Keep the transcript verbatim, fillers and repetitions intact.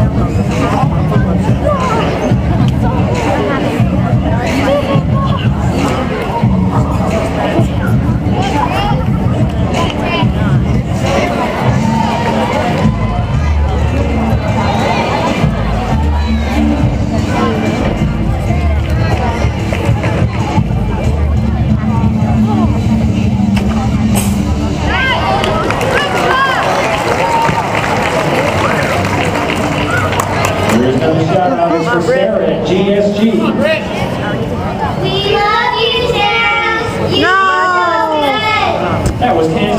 Here's another shout out for Sarah at G S G. We love you, Sarah. You No! are so good. That was